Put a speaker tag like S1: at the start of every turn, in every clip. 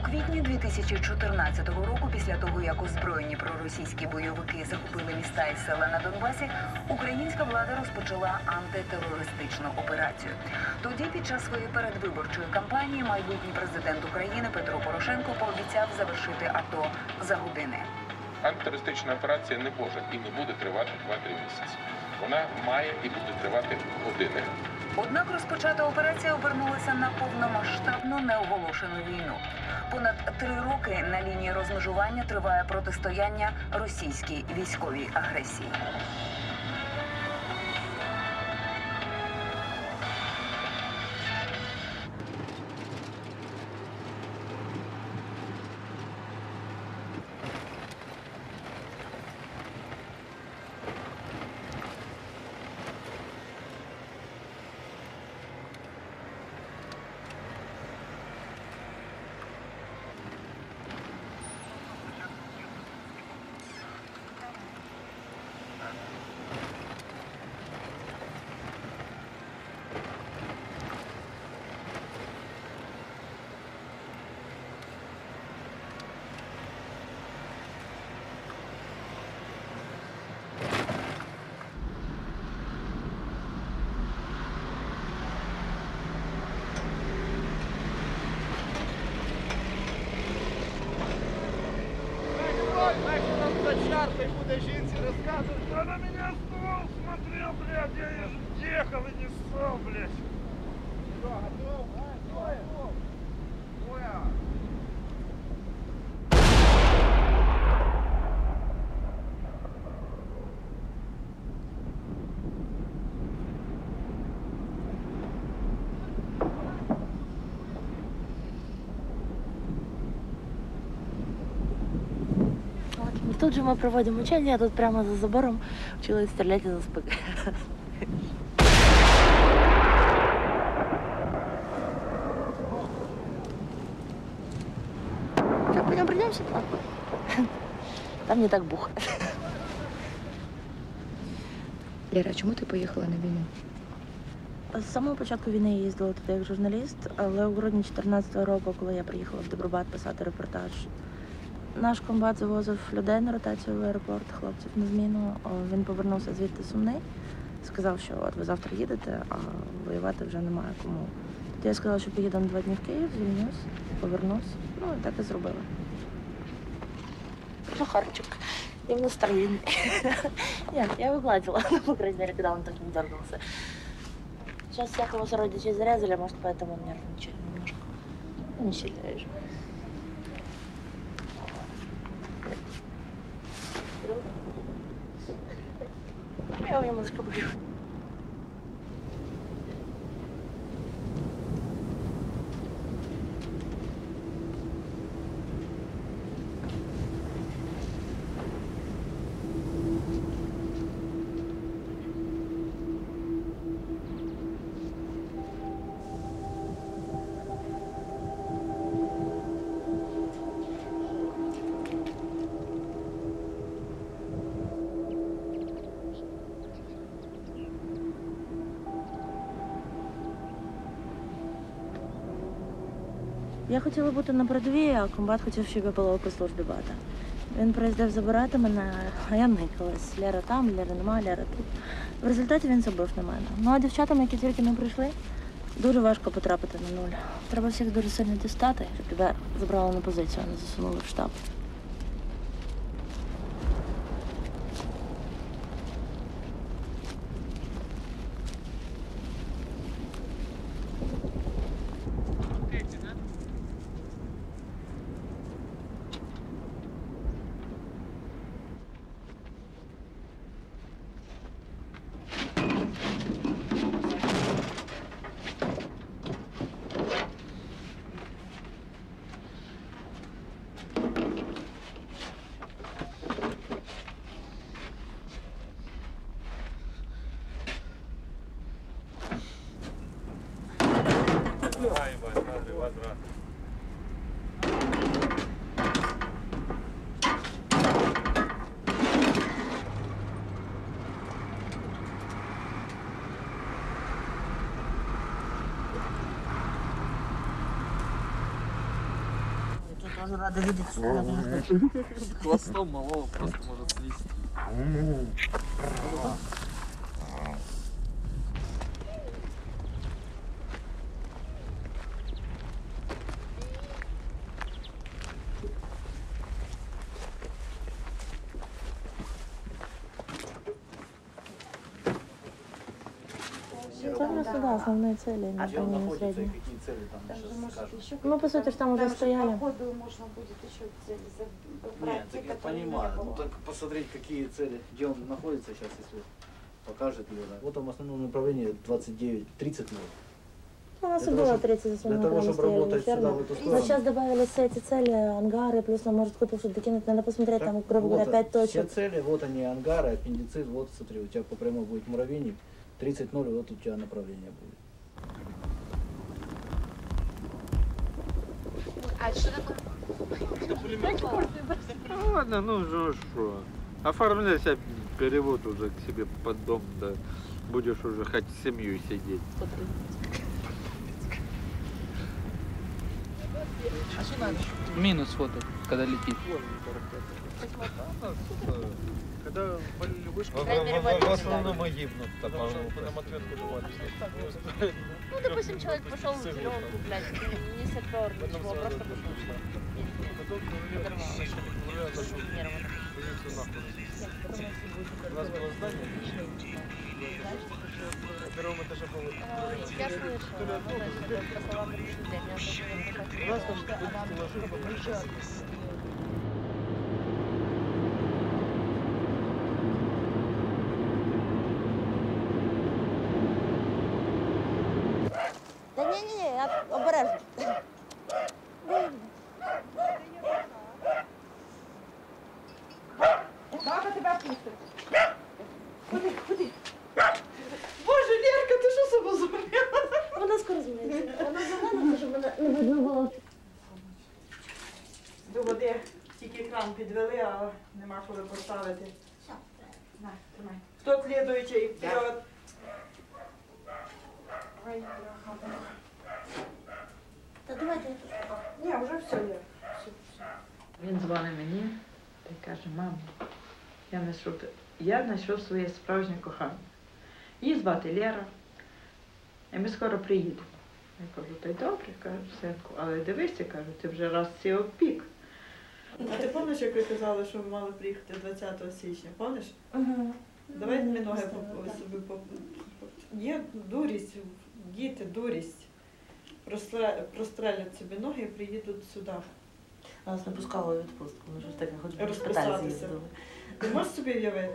S1: квітні 2014 року, після того, як озброєні проросійські бойовики захопили міста і села на Донбасі, українська влада розпочала антитерористичну операцію. Тоді, під час своєї передвиборчої кампанії, майбутній президент України Петро Порошенко пообіцяв завершити АТО за години.
S2: Антитерористична операція не може і не буде тривати 2-3 місяці. Вона має і буде тривати години.
S1: Однак розпочата операція обернулася на повномасштабну неоголошену війну. Понад 3 роки на лінії розмежування триває протистояння російській військовій агресії.
S3: Шарпай буде жінці розказувати, що на мене ствол смотрел, блядь, я ехал и не ссал, блядь. Что, готов? Готов. Боя.
S4: Тут же мы проводим учения, тут прямо за забором училась стрелять из СПГ. Что, пойдем пройдемся? Там не так бухо.
S5: Лера, а чому ти поїхала на війну?
S4: З самого початку війни я їздила туди як журналіст, але у грудні 2014 року, коли я приїхала в Добробат писати репортаж, наш комбат завозив людей на ротацію в аеропорт, хлопців на зміну. Він повернувся звідти сумний, сказав, що от ви завтра їдете, а воювати вже немає кому. Тоді я сказала, що поїду на 2 дні в Київ, звільнюсь, повернусь. Ну і так і зробила. Захарчик, и в настроении. Нет, я его гладила, по крайней мере, когда он так не дергался. Сейчас всякого сородичей зарезали, может, поэтому он нервничает немножко. Ну, не сильно реже. Я его немножко боюсь. Я хотіла бути на передовій, а комбат хотів, щоб я була по службі бата. Він приїздив забирати мене, а я никалась. Лера там, Лера нема, Лера тут. В результаті він забив на мене. Ну а дівчатам, які тільки не прийшли, дуже важко потрапити на нуль. Треба всіх дуже сильно дістати, щоб тебе забрали на позицію, а не засунули в штаб. Тоже рада видеть, что я
S6: Хвостом малого просто может свистеть.
S4: Там сюда основные цели, не
S7: Где он
S4: выполнение
S7: находится и
S4: средних.
S7: какие цели там сейчас скажут?
S4: Ну, по сути, там уже стояли.
S8: Походу можно будет еще цели забрать.
S7: Нет, так я понимаю. Ну так посмотреть, какие цели, где он находится сейчас, если покажет Лера. Вот там основное направление 29-30 минут.
S4: У нас и
S7: Для того,
S4: было
S7: чтоб-
S4: 30 за
S7: Для того, чтобы работать сюда, в эту
S4: Но
S7: сторону.
S4: сейчас добавились все эти цели, ангары, плюс нам может кто-то что-то докинуть. Надо посмотреть, там, грубо говоря,
S7: вот
S4: 5
S7: все
S4: точек.
S7: цели, вот они, ангары, аппендицит, вот смотри, у тебя по прямой будет муравейник, 30-0, вот у тебя направление будет.
S8: А что такое?
S6: Ну ладно, ну что. Оформляй себе перевод уже к себе под дом, да. Будешь уже хоть с семьей сидеть.
S9: Минус фото, когда летит.
S3: Когда вышка,
S6: В основном и гибнут.
S3: нам ответку давали.
S8: Ну, допустим, человек пошел в зеленку, блядь, не сапер, ничего, просто
S3: У нас было здание. На первом этаже было.
S8: я слышала, по словам руководителя,
S3: У нас там ложи
S4: Да не-не-не, я обережно.
S10: Баба тебя пустить. Куди, куди? Боже, Лерка, ти що себе зробила?
S4: Вона скоро зміниться. Вона зелена, щоб вона не видно було.
S10: До води тільки кран підвели, а нема коли поставити. На, тримай. Хто слідуючий? Вперед. Ой, бляха.
S4: Та давайте.
S10: Ні, вже все є. Все, все.
S11: Він дзвонить мені і каже: мамо, я знайшов своє справжнє кохання. Її звати Лера, і ми скоро приїдемо. Я кажу: та й добре, кажу, синку, але дивися, кажу, ти вже раз ці опік.
S10: А ти пам'ятаєш, як ви казали, що ви мали приїхати 20 січня? Пам'ятаєш?
S4: Угу.
S10: Давай дві ноги собі Є дурість, діти, дурість. Прострелять собі ноги і приїдуть сюди.
S4: Нас не пускали у відпустку, ми ж так хоч би
S10: Розписатися.
S4: шпиталь з'їздили.
S10: Ти можеш собі уявити?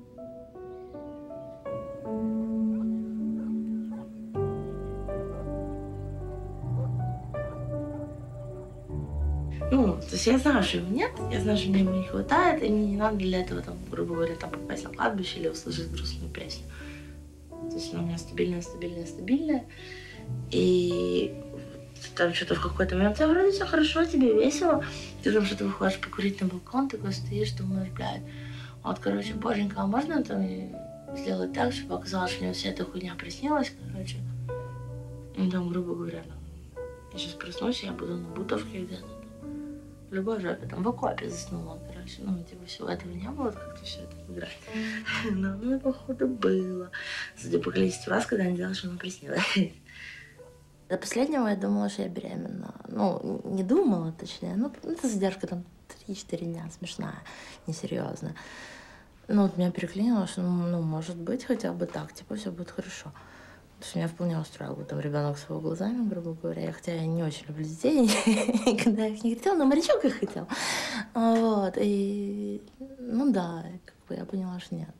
S4: Ну, то есть я знаю, что его нет, я знаю, что мне ему не хватает, и мне не надо для этого, там, грубо говоря, там, попасть на кладбище или услышать грустную песню. То есть она у меня стабильная. И там что-то в какой-то момент, у тебя вроде все хорошо, тебе весело, ты там что-то выходишь покурить на балкон, такой стоишь, думаешь, блядь, вот, короче, боженька, а можно там сделать так, чтобы оказалось, что мне вся эта хуйня приснилась, короче. И там, грубо говоря, там, я сейчас проснусь, я буду на Бутовке где-то. В любой жопе, там в окопе заснула, короче. Ну, типа, всего этого не было, как-то все это играть. Но оно, походу, было. Судя по количеству раз, когда они делали, что оно приснилось. До последнего я думала, что я беременна. Ну, не думала, точнее. Ну, это задержка там 3-4 дня, смешная, несерьезная. Ну, вот меня переклинило, что, ну, может быть, хотя бы так, типа, все будет хорошо. Потому что меня вполне устраивал бы там ребенок с его глазами, грубо говоря. Хотя я не очень люблю детей, когда я их не хотела, но морячок их хотел. Вот, и, ну да, как бы я поняла, что нет.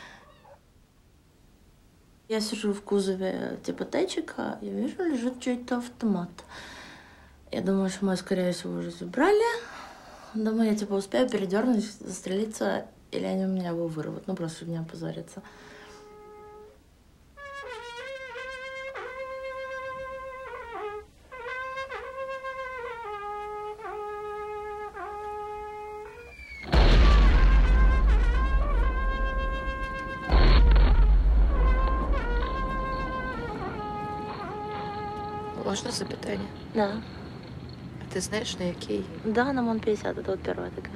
S4: Я сижу в кузове типа тайчика, и вижу, лежит чей-то автомат. Я думаю, что мы, скорее всего, уже забрали. Думаю, я типа успею передернуть, застрелиться, или они у меня его вырвут. Ну, просто чтобы не опозориться.
S5: Можна запитання?
S4: Да.
S5: А Ти знаєш, на який?
S4: Да, на МОН-50, это вот первая такая.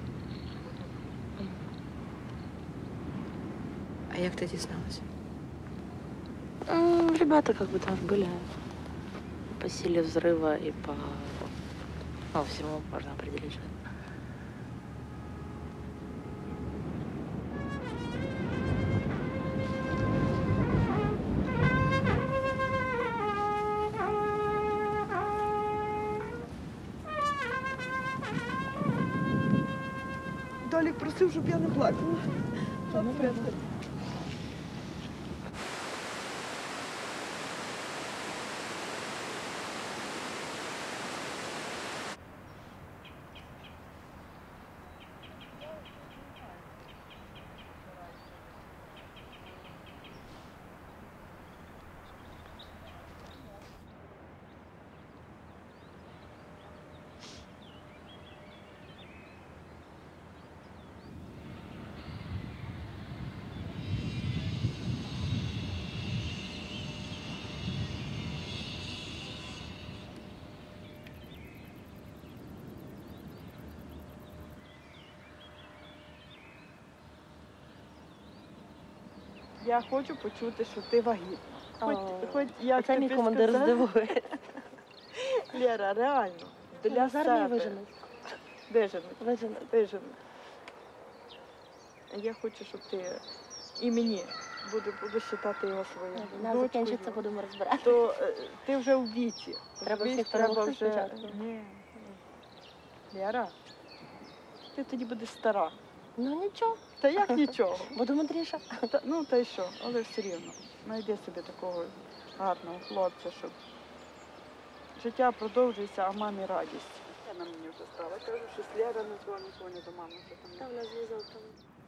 S5: А як ти дізналася?
S4: Ребята как бы там были по силе взрыва и по всему можно определить. Что...
S10: Толік просив, щоб я не плакала. Я хочу почути, що ти вагітна. Хоч як
S4: Це мій
S10: тобі
S4: командир
S10: сказати.
S4: здивує.
S10: Лєра, реально, для
S4: З армії
S10: себе.
S4: виженуть.
S10: Виженуть. Виженуть. Я хочу, щоб ти і мені буду вважати його своєю
S4: Війна закінчиться, будемо розбирати.
S10: То ти вже у віці.
S4: Треба
S10: Розумієш,
S4: всіх перемогти
S10: вже...
S4: спочатку.
S10: Ні. Лєра, ти тоді будеш стара.
S4: Ну нічого.
S10: Та як нічого?
S4: Буду мудріша.
S10: Та й що, але все рівно. Найди собі такого гарного хлопця, щоб життя продовжується, а мамі радість. Вона мені вже стала. Кажу, що Лєра не дзвонить до мами.
S4: Та в нас зв'язок там.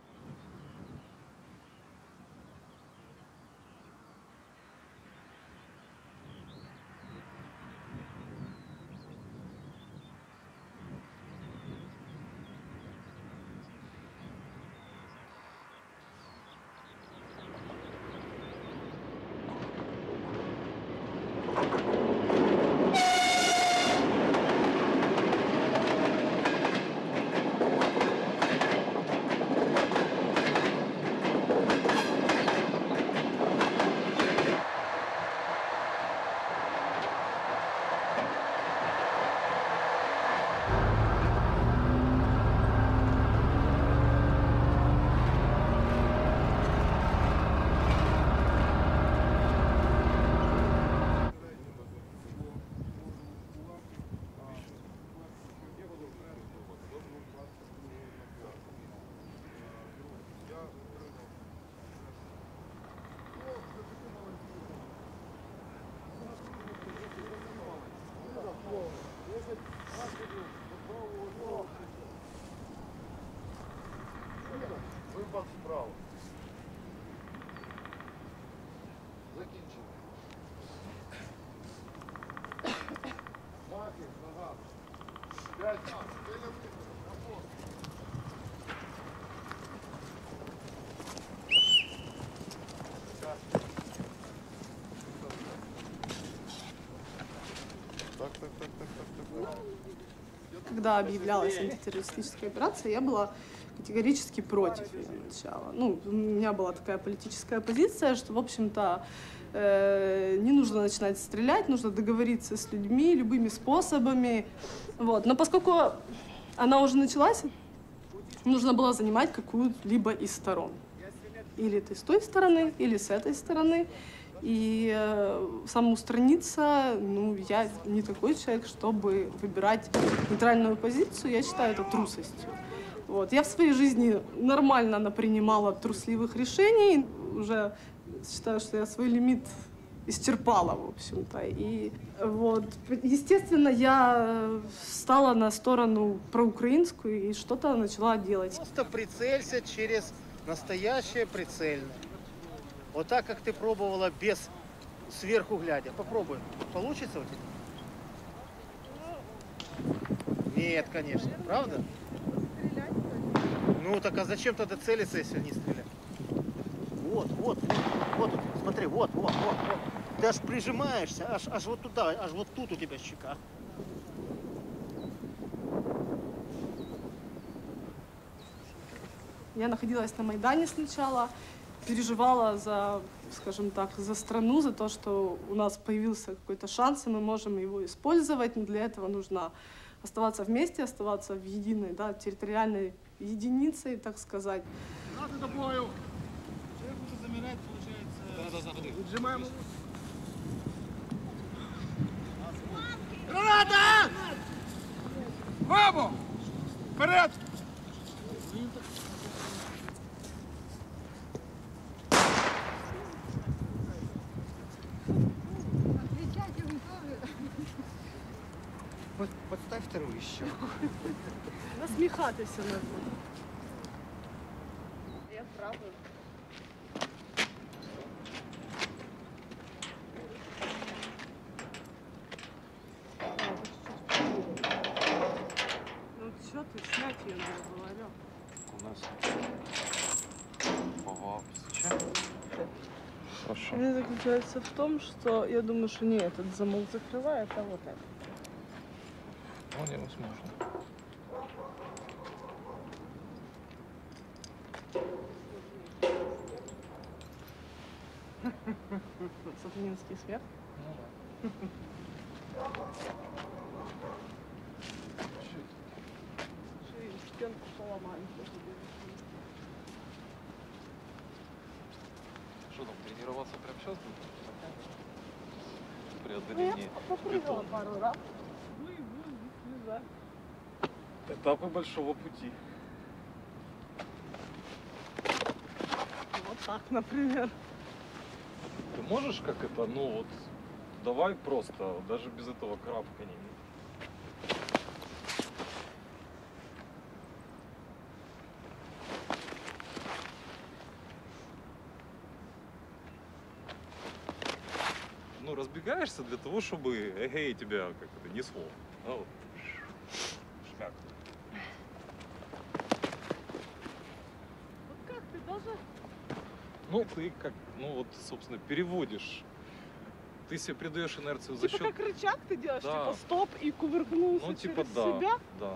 S3: Випад вправо. Закінчили. Махи, нога. 5.
S12: Когда объявлялась антитеррористическая операция, я была категорически против ее начала. Ну, у меня была такая политическая позиция, что, в общем-то, не нужно начинать стрелять, нужно договориться с людьми любыми способами. Вот. Но поскольку она уже началась, нужно было занимать какую-либо из сторон. Или ты с той стороны, или с этой стороны. И самоустраниться, ну, я не такой человек, чтобы выбирать нейтральную позицию. Я считаю это трусостью. Вот. Я в своей жизни нормально напринимала трусливых решений. Уже считаю, что я свой лимит исчерпала, в общем-то. И вот, естественно, я стала на сторону проукраинскую и что-то начала делать.
S7: Просто прицелься через настоящее прицельное. Вот так, как ты пробовала без сверху глядя. Попробуй. Получится у тебя? Нет, конечно. Правда? Ну так а зачем тогда целиться, если не стрелять? Вот, вот, вот, вот, смотри, вот, вот, вот, вот. Ты аж прижимаешься, аж вот туда, аж вот тут у тебя щека.
S12: Я находилась на Майдане сначала, переживала за, скажем так, за страну, за то, что у нас появился какой-то шанс, и мы можем его использовать, но для этого нужно оставаться вместе, оставаться в единой, да, территориальной единицей, так сказать.
S3: Надо до бою. Человек уже замирает, получается. Выжимаем. Граната! Бабу! Вперед!
S13: Подставь вторую еще.
S12: Насміхатися над ним. Я правда. Ну что ты, снять ее надо, говорю.
S13: У нас Хорошо.
S12: Она заключается в том, что я думаю, что не этот замок закрывает, а вот этот.
S13: Вполне возможно.
S12: Сатанинский смех. Стенку поломали.
S13: Что там, тренироваться прямо сейчас будем? При
S12: Ну,
S13: отдалении
S12: я попрыгала пару раз. Ну и буду слезать.
S13: Этапы большого пути.
S12: Вот так, например.
S13: Ты можешь как это, ну вот, давай просто, даже без этого карабкания. Ну, разбегаешься для того, чтобы эгей тебя как это несло. Ну, вот. Шмяк.
S12: Вот как ты даже...
S13: Ну, ты как, ну вот, собственно, переводишь. Ты себе придаешь инерцию за
S12: Типа
S13: счет...
S12: как рычаг ты делаешь,
S13: Да.
S12: типа стоп и кувыркнулся
S13: Ну, типа,
S12: через
S13: да,
S12: себя?
S13: да.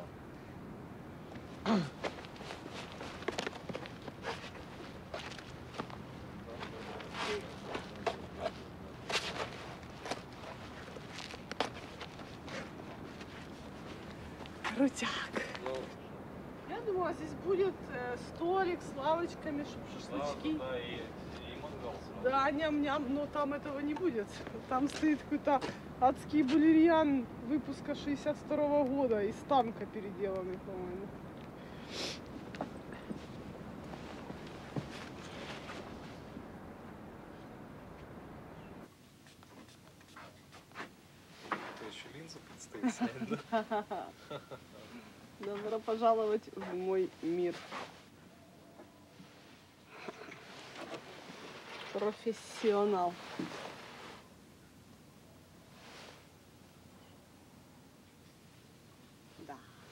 S12: Крутяк. Я думала, здесь будет столик с лавочками, чтобы шашлычки.
S13: Да, и мангал сразу.
S12: Да, ням-ням, но там этого не будет. Там стоит какой-то адский балерьян выпуска 62-го года, из танка переделанный, по-моему.
S13: Это еще линзу предстоит снять, да?
S12: Добро пожаловать в мой мир. Профессионал. Да.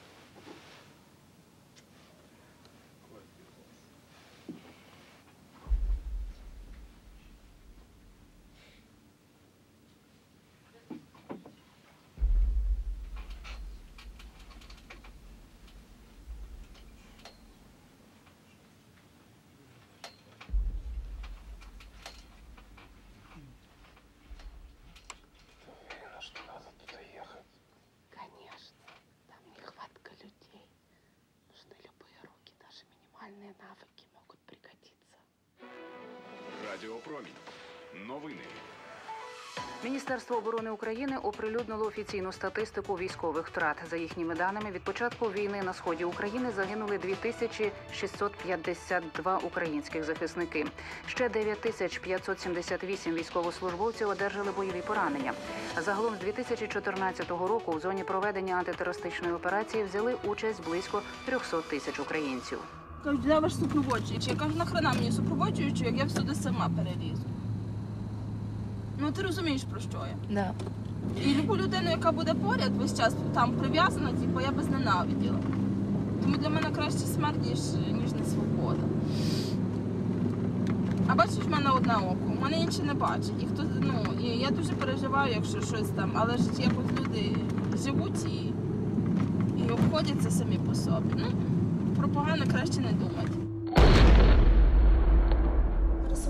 S13: Что надо туда ехать?
S8: Конечно, там нехватка людей. Нужны любые руки, даже минимальные навыки могут пригодиться.
S14: Радіопромінь. Новини.
S1: Міністерство оборони України оприлюднило офіційну статистику військових втрат. За їхніми даними, від початку війни на сході України загинули 2652 українських захисники. Ще 9578 військовослужбовців одержали бойові поранення. Загалом з 2014 року в зоні проведення антитерористичної операції взяли участь близько 300 тисяч українців.
S15: Кажуть, де ваш супроводжуючий? Я кажу, нахрена мені супроводжуючий, як я всюди сама перелізу. Ну, ти розумієш, про що я?
S4: Да.
S15: І любу людину, яка буде поряд, весь час там прив'язана, типу, я би зненавиділа. Тому для мене краще смерть, ніж не свобода. А бачиш, в мене одне око, в мене інші не бачать. І хто, ну, і я дуже переживаю, якщо щось там, але ж якось люди живуть і обходяться самі по собі. Ну, про погане краще не думати.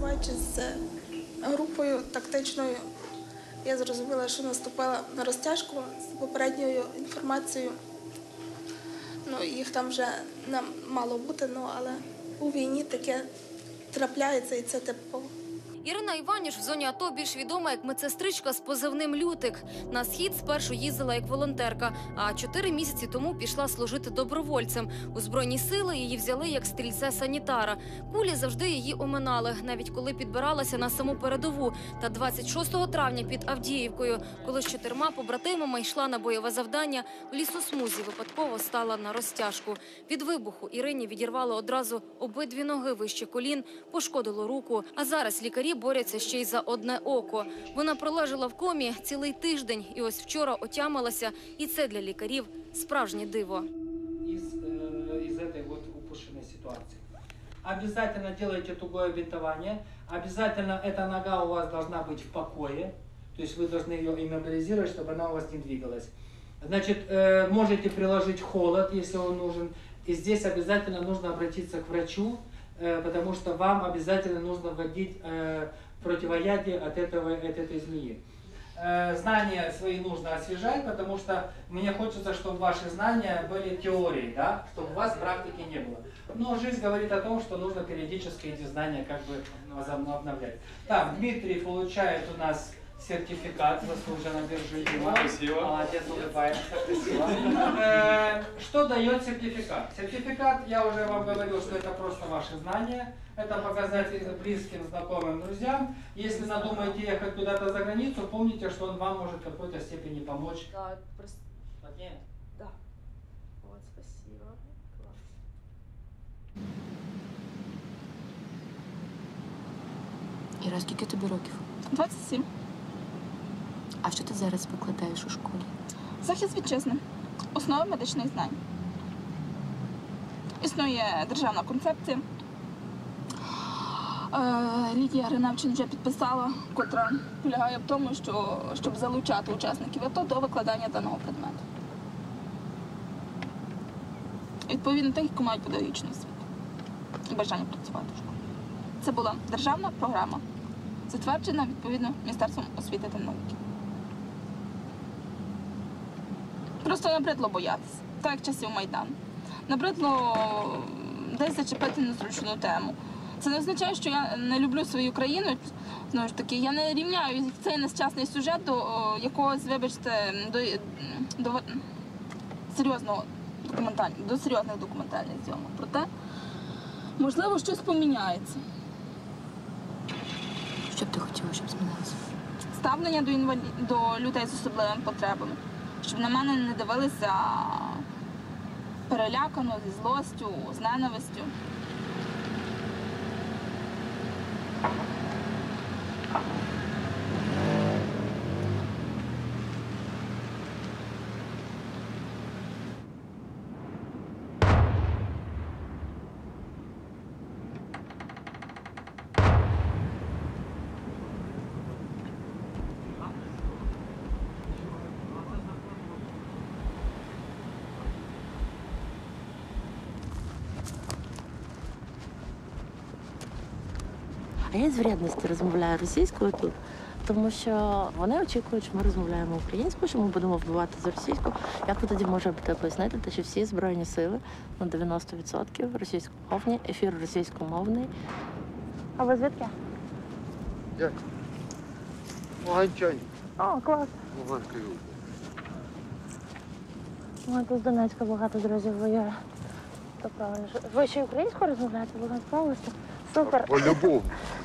S15: перебуваючи з групою тактичною, я зрозуміла, що наступила на розтяжку з попередньою інформацією. Ну, їх там вже не мало бути, але у війні таке трапляється, і це типово.
S14: Ірина Іваніш в зоні АТО більш відома як медсестричка з позивним «Лютик». На схід спершу їздила як волонтерка, а 4 місяці тому пішла служити добровольцем. У Збройні сили її взяли як стрільця-санітара. Кулі завжди її оминали, навіть коли підбиралася на саму передову. Та 26 травня під Авдіївкою, коли з 4 побратимами йшла на бойове завдання, в лісосмузі випадково стала на розтяжку. Від вибуху Ірині відірвало одразу обидві ноги вище колін, пошкодило руку. А зараз лікарі борються ще й за одне око. Вона пролежала в комі цілий тиждень і ось вчора отямилася. І це для лікарів справжнє диво.
S16: Из этой вот упущенной ситуации. Обязательно делайте тугое бинтование. Обязательно эта нога у вас должна быть в покое. То есть вы должны ее иммобилизировать, чтобы она у вас не двигалась. Значит, можете приложить холод, если он нужен. И здесь обязательно нужно обратиться к врачу, потому что вам обязательно нужно вводить противоядие от этой змеи. Знания свои нужно освежать, потому что мне хочется, чтобы ваши знания были теорией, да? Чтобы у вас практики не было. Но жизнь говорит о том, что нужно периодически эти знания как бы обновлять. Так, Дмитрий получает у нас сертификат заслуженно держи.
S13: Спасибо.
S16: Молодец, улыбаешься, красиво. Что дает сертификат? Сертификат, я уже вам говорил, что это просто ваши знания. Это показатель близким, знакомым, друзьям. Если надумаете ехать куда-то за границу, помните, что он вам может в какой-то степени помочь.
S15: Так, просто...
S16: Плотнее?
S15: Да. Вот, спасибо. Класс.
S5: Іра, скільки тобі років?
S15: 27.
S5: А що ти зараз викладаєш у школі?
S15: Захист вітчизни. Основи медичних знань. Існує державна концепція. Лідія Гриневчин вже підписала, котра полягає в тому, що щоб залучати учасників АТО до викладання даного предмету. Відповідно тих, які мають педагогічну освіту і бажання працювати в школі. Це була державна програма, затверджена відповідно Міністерством освіти та науки. Просто набридло боятися, так як часів Майдану. Набридло десь зачепити незручну тему. Це не означає, що я не люблю свою країну. Знову ж таки, я не рівняю цей нещасний сюжет до якогось, вибачте, до серйозних документальних зйомок. Проте, можливо, щось поміняється.
S5: Що б ти хотіла, щоб змінилося?
S15: Ставлення до людей з особливими потребами. Щоб на мене не дивилися перелякано, зі злостю, з ненавистю.
S4: А я з вредності розмовляю російською тут, тому що вони очікують, що ми розмовляємо українською, що ми будемо вбивати за російську. Як ви тоді можете пояснити, що всі Збройні сили на 90% російськомовні, ефір російськомовний. А ви звідки?
S17: Я. Луганчанин.
S4: О, клас.
S17: Луганської області.
S4: Ну, тут з Донецька багато друзів воює. То правильно. Ви ще й українською розмовляєте в Луганській області? Супер.
S17: По-любому.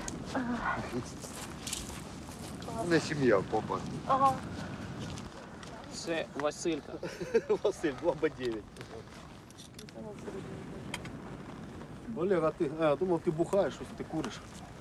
S17: Не сім'я, папа.
S4: Ага.
S9: Це Василька.
S7: Василь, 2Б9. Олег, а ты, думал, ты бухаешь, что ты куришь?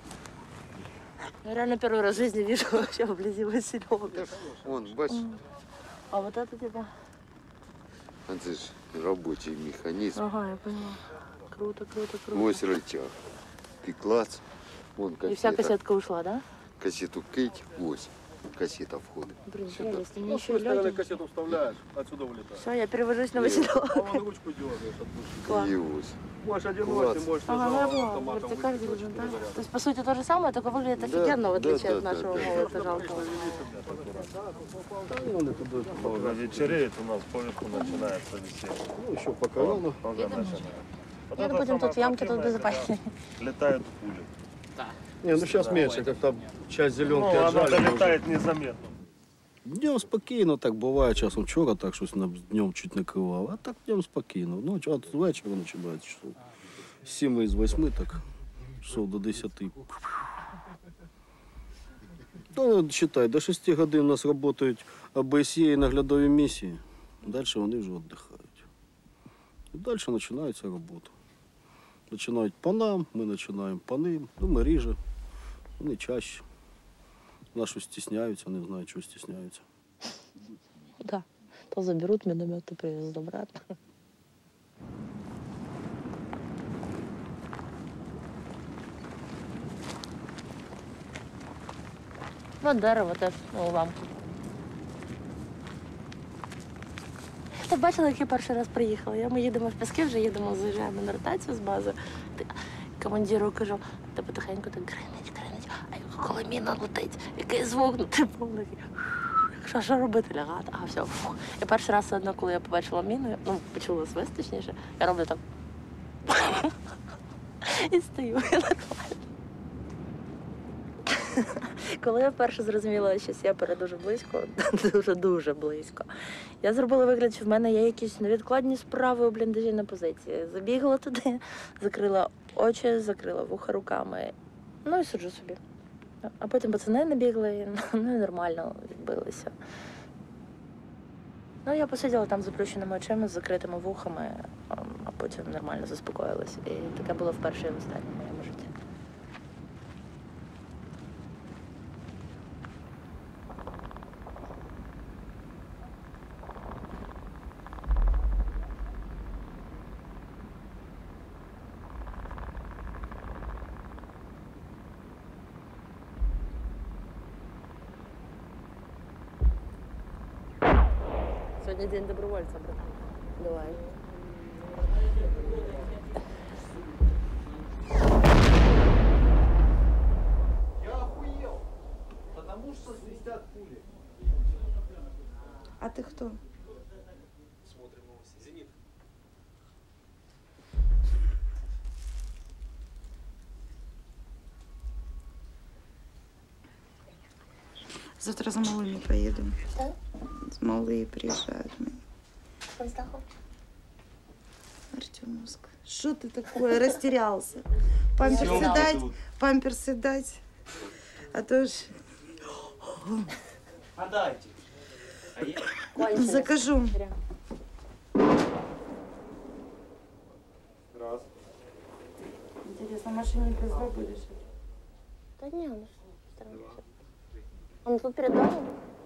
S4: Я реально первый раз в жизни вижу вообще вблизи Василёка.
S17: Вон, бачиш?
S4: А вот это типа?
S17: А це ж робочий механізм.
S4: Ага, я поняла. Круто, круто, круто.
S17: Ось рычаг. Ти клац. Вон
S4: И
S17: кассета.
S4: вся кассетка ушла, да?
S17: Кассету кинь, ось. кассета входит.
S4: Блин, прелесть, они
S18: Ну, с
S4: еще
S18: той стороны
S4: легкие.
S18: кассету вставляешь, отсюда вылетает.
S4: Все, я перевожусь на Василова.
S18: А вон ручку дергаешь от души.
S4: Класс.
S18: Можешь одиночный, можешь
S4: Ага,
S18: нажал,
S4: я поняла,
S18: автоматом
S4: вертикаль
S18: выключить,
S4: горизонталь.
S18: перезарядку.
S4: То есть, по сути, то же самое, только выглядит офигенно, в отличие от нашего молота жалкого.
S3: Уже вечереет у нас, поверху начинается веселье.
S18: Ну, еще по корону.
S3: Уже начинается. Вот
S4: Я,
S3: это
S4: допустим,
S3: самое
S4: тут ямки, тут
S3: противное,
S4: безопаснее.
S3: когда летают пули.
S18: Не, ну сейчас меньше, как там часть зеленки
S3: Ну, она
S18: отжали.
S3: долетает незаметно.
S18: Днем спокійно, так буває часом. Вчора так щось днем чуть не кривало, а так днем спокійно. Ну, от вечора починається часов. З 7 із 8, так, часов до 10. Ну, считай, до 6 годин у нас працюють ОБСЄ і наглядові місії. Далі вони вже віддихають. І далі починається робота. Починають по нам, ми починаємо по ним. Ну, ми ріже, вони чаще. Наші стісняються, не знаю, чого стісняються.
S4: Да, то заберут миномет, то привезут обратно. Ну, дерево теж на уламку. Ти бачила, як я перший раз приїхала? Ми їдемо в Піски, вже їдемо, заїжджаємо на ротацію з бази. Командиру кажу, та потихеньку так гринить. А коли міна летить, який звук, ну типу, що робити, лягати? А, все, фух. І перший раз одно, коли я побачила міну, ну, почула свист, точніше, я роблю так. І стою, і нормально. Коли я вперше зрозуміла, що сєпари дуже близько, дуже близько, я зробила вигляд, що в мене є якісь невідкладні справи у бліндажі на позиції. Забігла туди, закрила очі, закрила вуха руками, ну і сиджу собі. А потім пацани набігли, ну і нормально відбилися. Ну, я посиділа там з заплющеними очима, з закритими вухами, а потім нормально заспокоїлась. І таке було вперше і в останньому моєму житті. Сьогодні день добровольця, брат. Давай.
S7: Я охуел, потому что свистят пули.
S12: А ты кто?
S13: Смотрим новости. «Зенит».
S12: Завтра за малыми поеду. Малые приезжают мои. Артемовск. Что ты такое? Растерялся. Памперсы дать. А то ж...
S16: Отдайте.
S12: Закажу.
S3: Раз.
S4: Интересно, машине без будешь? Да не, он старается. Он тут перед домом?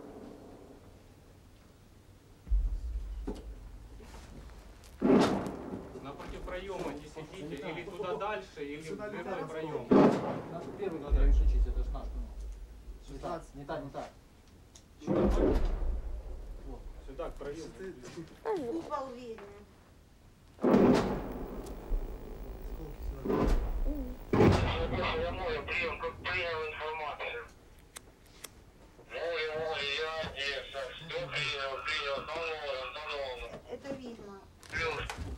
S9: Напротив проема не сидите, или туда дальше, или в дверной проем.
S7: Наш первый надо учить, это ж наш. 16, не так.
S3: Вот, сюда, к проему.
S12: Упал видно.
S19: Прием информацию. Я Одесса. Все принял. Нового.
S12: Это видно.
S19: Плюс.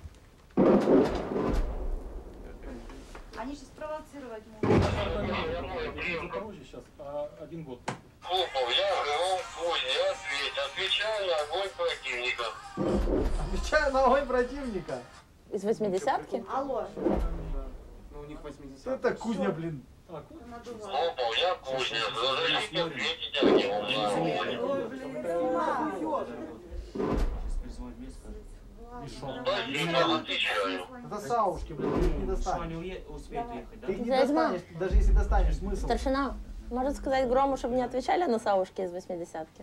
S12: Они сейчас провоцировать могут.
S3: Запорожье сейчас, а 1 год.
S19: Купов, я гром, позже отвечаю на огонь противника.
S7: Отвечаю на огонь противника.
S4: Из 80-ки?
S12: Алло.
S9: Ну, у них 80.
S7: Это кузня, блин.
S19: Купов, я кузня. Разрешите ответить огнем на огонь. Спасибо, отвечаю.
S7: Это саушки, блин, ты их не достанешь.
S9: Успеет ехать, да?
S7: Ты их не достанешь, даже если достанешь, смысл?
S4: Старшина, может сказать Грому, чтобы не отвечали на саушки из 80-ки?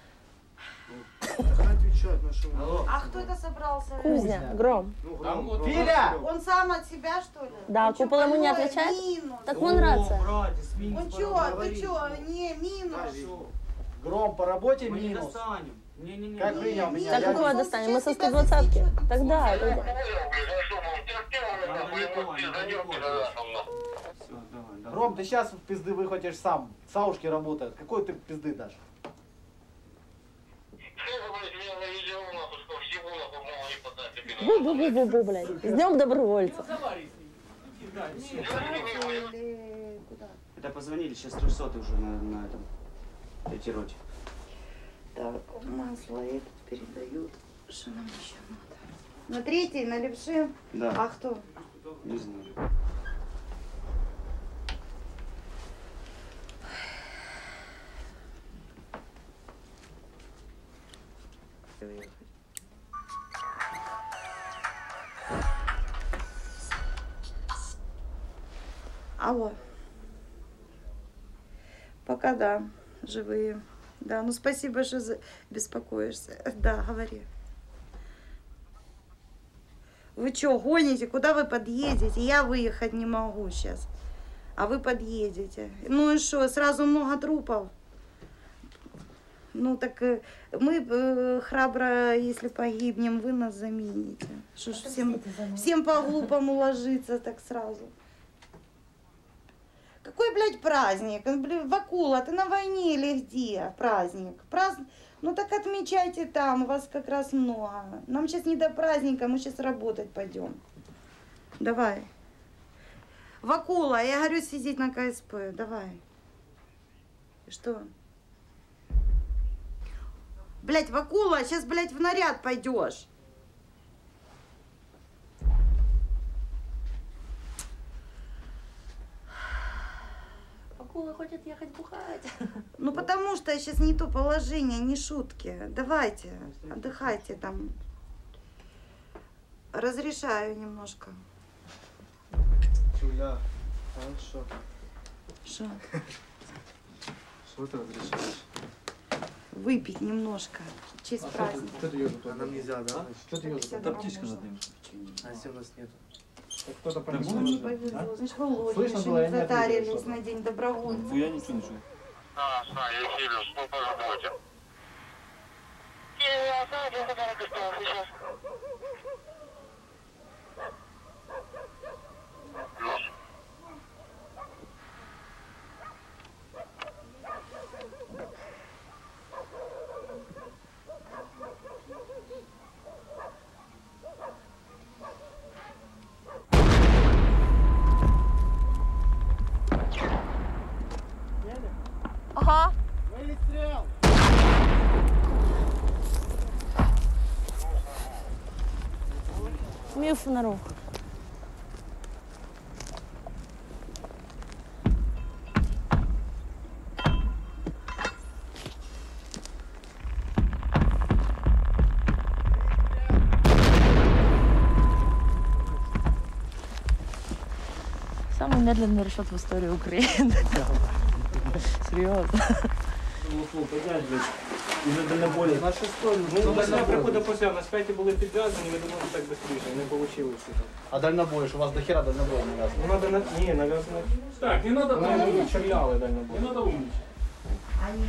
S7: Отвечать на что?
S12: А кто это собрался?
S4: Кузня, Гром.
S7: Филя!
S12: Он сам от себя, что ли?
S4: Да,
S12: Он чё,
S4: купол ему не
S12: больной?
S4: отвечает?
S12: Минус.
S4: Так вон рация.
S12: Он чё, ты чё? Не, минус.
S7: Гром по работе
S16: Мы не
S7: минус.
S16: достанем. Не-не-не.
S7: Как принял меня?
S4: Так
S7: Я
S4: какого
S7: вижу.
S4: достанем? Мы со 120-ки. Тогда.
S16: Ладно, не понял, не понял. Все, давай, давай.
S7: Гром, ты сейчас пизды выхватишь сам. Саушки работают. Какой ты пизды дашь?
S4: Бу-бу-бу-бу-бу, блядь. С днем добровольца.
S20: Это позвонили, сейчас 300 уже на этом эти роте.
S21: Так, масло этот передают. Что нам еще надо? На третий, на левше?
S20: Да.
S21: А кто?
S20: Не знаю.
S21: Алло. Пока да, живые. Да, ну спасибо, что беспокоишься. Да, говори. Вы что, гоните? Куда вы подъедете? Я выехать не могу сейчас. А вы подъедете. Ну и что, сразу много трупов? Ну так мы храбро, если погибнем, вы нас замените. Что ж всем по-глупому ложиться так сразу? Какой, блядь, праздник? Блин, Вакула, ты на войне или где праздник? Ну так отмечайте там, вас как раз много. Нам сейчас не до праздника, мы сейчас работать пойдем. Давай. Вакула, я говорю сидеть на КСП, давай. Что? Блядь, Вакула, сейчас, блядь, в наряд пойдешь.
S4: Вакула хочет ехать бухать.
S21: Ну потому что сейчас не то положение, не шутки. Давайте, отдыхайте там. Разрешаю немножко.
S7: Чуля, хорошо.
S21: Что?
S7: Что ты разрешаешь?
S21: Выпить немножко. В честь праздника.
S7: Что ты ежу? Нам нельзя, да? Что ты ежу?
S21: Аптечку
S7: надо. А если у нас нету?
S3: Кто-то
S21: Ну, не повезло. Значит, Володя, еще не затарились на день добровольца.
S20: Я ничего не чую.
S19: А, знаю, Силиус, мы по работе.
S4: Ага.
S7: Выстрел!
S4: Міф на рух. Самый медленный расчет в истории Украины. Серьезно.
S7: На шестой
S9: Ну, після приходу після, на 5 були підв'язані, ми думали так швидше, не вийшло.
S7: А дальнобой, у вас до хера дальнобой навязано.
S9: Ну, надо, ні, нав'язано. Так, не треба там черляли дальнобой. Не треба умнічати.
S21: Они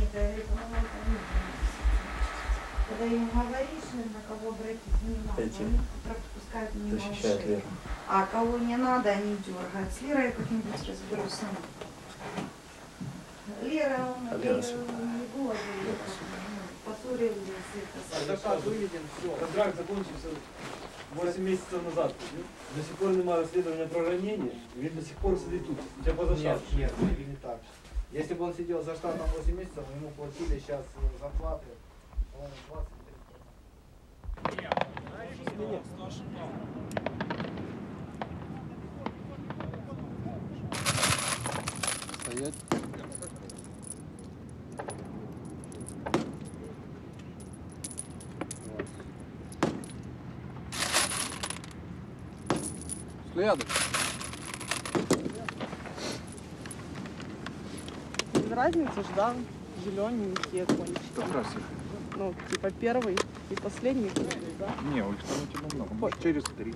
S21: когда им говоришь, на кого обратить внимание, они пропускают мимо ушей. А кого не надо, они дергают. С Лерой как-нибудь разберусь сама. Лера, не было бы, поссорились.
S3: Заказ выведен, все. Контракт закончился 8 месяцев назад. До сих пор нема расследования про ранение, и он до сих пор сидит тут. У тебя поза
S7: Нет,
S3: штат.
S7: нет, не так. Если бы он сидел за штатом 8 месяцев, ему платили сейчас зарплаты, по-моему, 20-30%.
S18: Стоять. Следуй.
S12: Без разницы ж, да, зелененькие кончики.
S13: Как раз их.
S12: Ну, типа первый и последний, да?
S13: Не, у них там типа много. Может, через 3.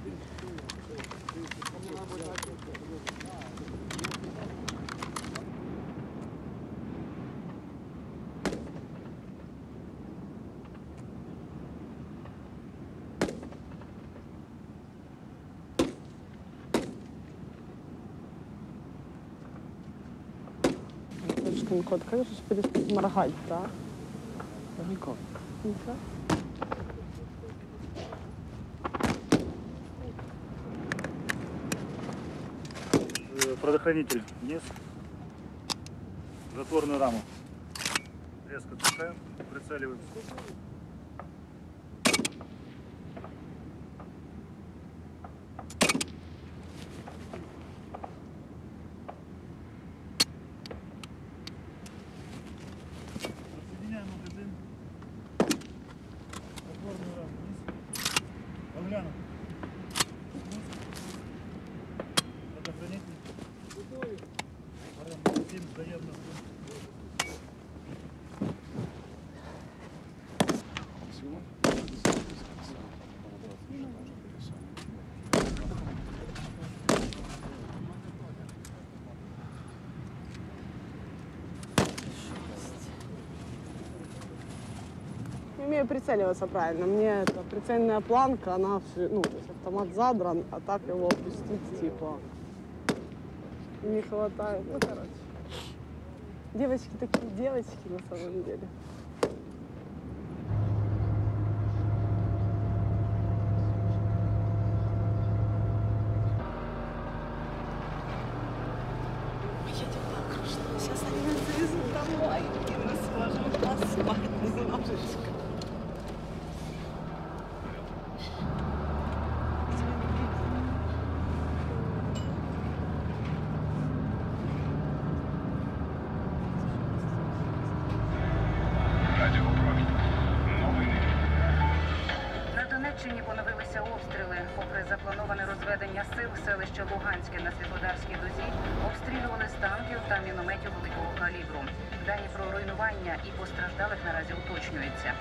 S12: пин-код, как же перестать моргать, да?
S20: Никак.
S12: Никак.
S3: Предохранитель вниз. Затворную раму. Резко толкаем, прицеливаемся. Отсоединяем магазин. Затворную раму вниз. Оглянем. Предохранитель. Магазин сдаем на стол.
S12: Не умею прицеливаться правильно. Мне эта прицельная планка, она, ну, то есть автомат задран, а так его опустить, типа, не хватает. Ну, короче. Девочки такие девочки на самом деле.
S8: Я так хорошо. Сейчас они нас завезут домой. И мы сможем поспать немножечко.
S1: На Донеччині поновилися обстріли. Попри заплановане розведення сил, селище Луганське на Світлодарській дузі обстрілювали з танків та мінометів великого калібру. Дані про руйнування і постраждалих наразі уточнюються.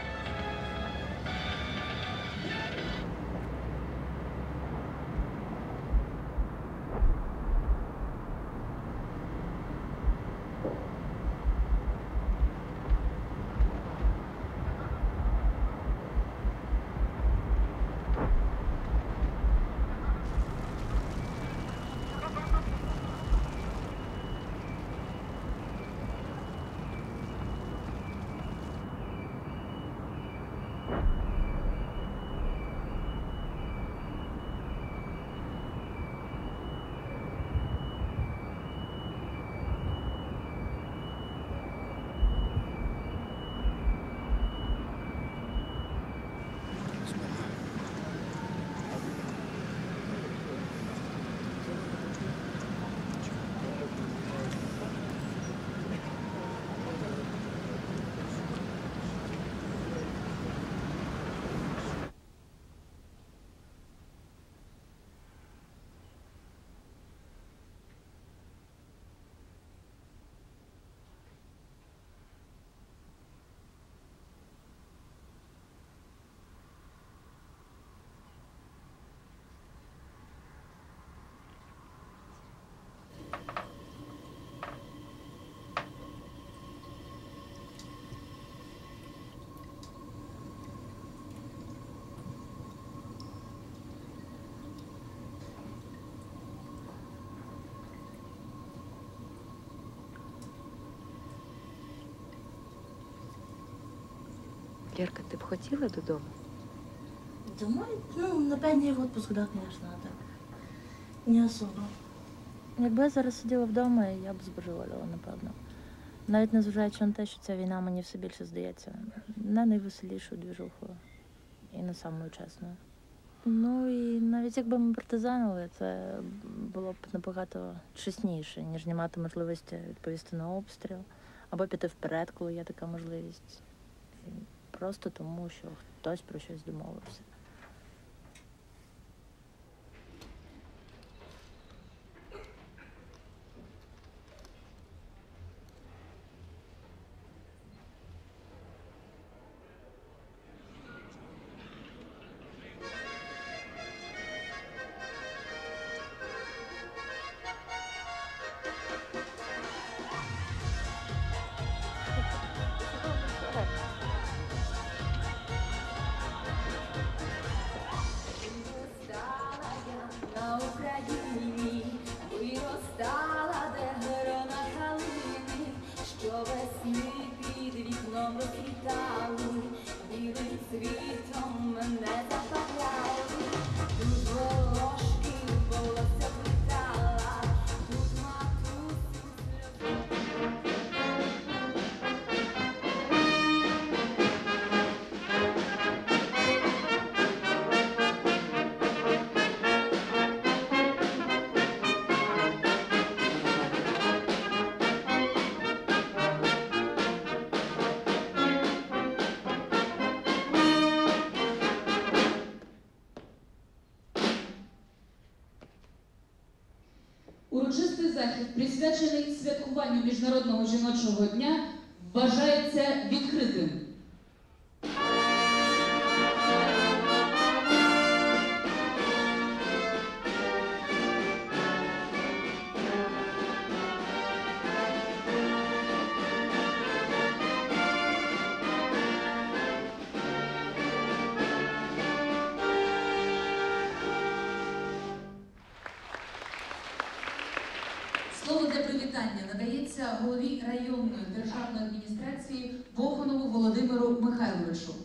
S5: Лерка, ти б хотіла додому?
S4: Домой? Ну, на 5 днів в отпуск, да, конечно, а так. Не особо. Якби я зараз сиділа вдома, я б збожеволіла, напевно. Навіть незважаючи на те, що ця війна мені все більше здається не найвеселішою двіжухою і не самою чесною. Ну і навіть якби ми партизанили, це було б набагато чесніше, ніж не мати можливості відповісти на обстріл або піти вперед, коли є така можливість. Просто тому, що хтось про щось домовився.
S2: захід, присвячений святкуванню Міжнародного жіночого дня, вважається відкритим. Слово для привітання надається голові районної державної адміністрації Боханову Володимиру Михайловичу.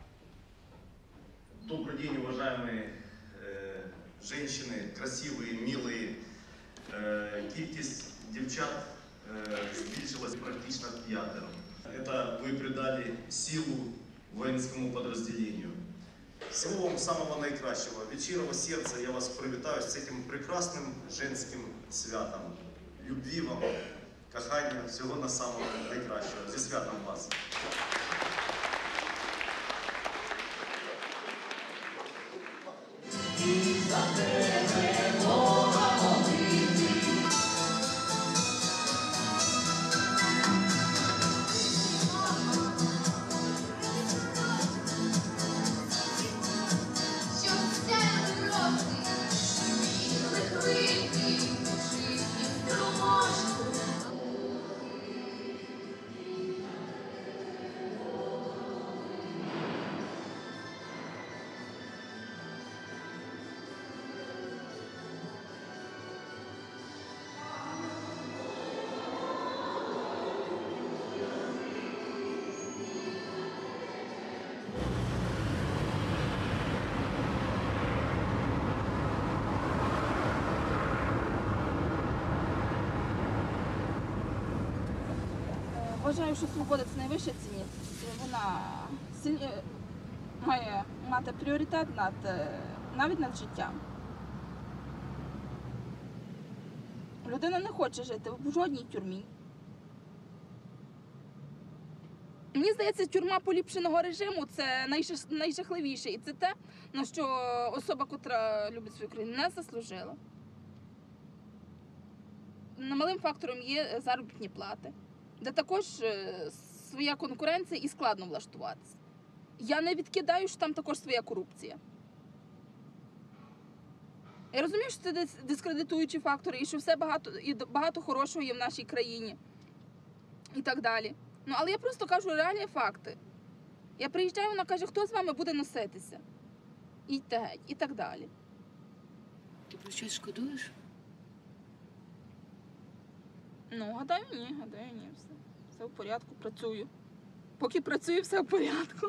S22: Добрый день, уважаемые женщины, красивые, милые. Кількість дівчат збільшилась практично в 5. Это вы придали силу воинскому подразделению. Всего вам самого наикращего. Від щирого сердца я вас привітаю з цим прекрасним женським святом. Любві вам, кохання, всього на самого найкращого. Зі святом вас!
S15: Вважаю, що свобода – це найвища цінність. Вона має мати пріоритет навіть над життям. Людина не хоче жити в жодній тюрмі. Мені здається, тюрма поліпшеного режиму – це найжахливіше. І це те, на що особа, котра любить свою країну, не заслужила. Немалим фактором є заробітні плати, де також своя конкуренція і складно влаштуватися. Я не відкидаю, що там також своя корупція. Я розумію, що це дискредитуючі фактори, і що багато хорошого є в нашій країні. І так далі. Ну, але я просто кажу реальні факти. Я приїжджаю, вона каже, хто з вами буде носитися? Йдьте геть, і так далі.
S5: Ти про щось шкодуєш?
S15: Ну, гадаю, ні. Все в порядку, працюю. Поки працюю, все в порядку.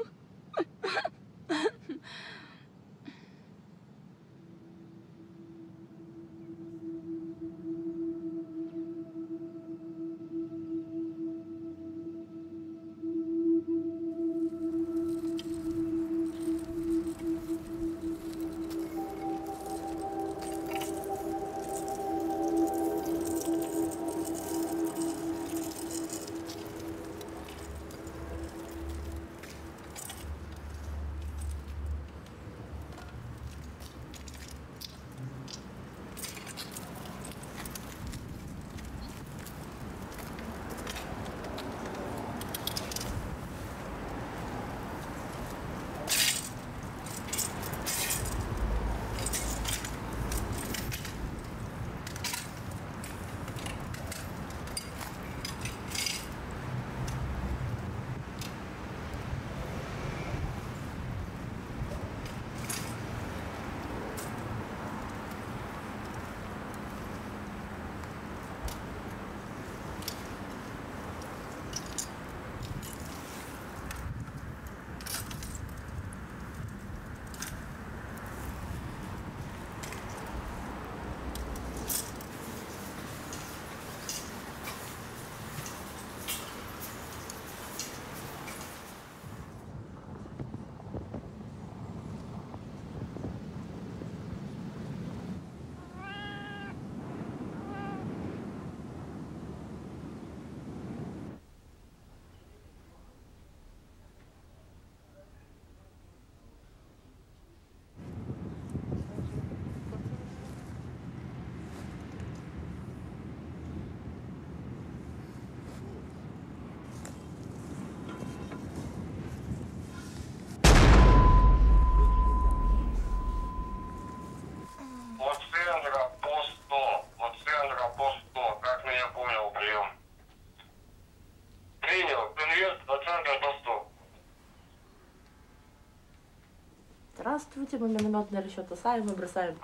S4: Здравствуйте, мы минометный расчет ОСА, мы бросаем.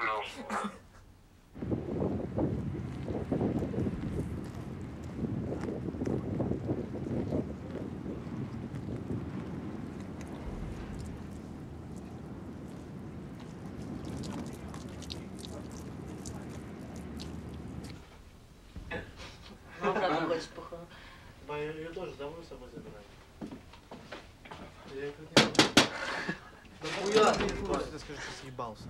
S4: Ну, обратно хочешь, походу.
S7: Ее тоже домой с собой забирать. Я их не
S3: Да хуя ты просто скажи, что съебался.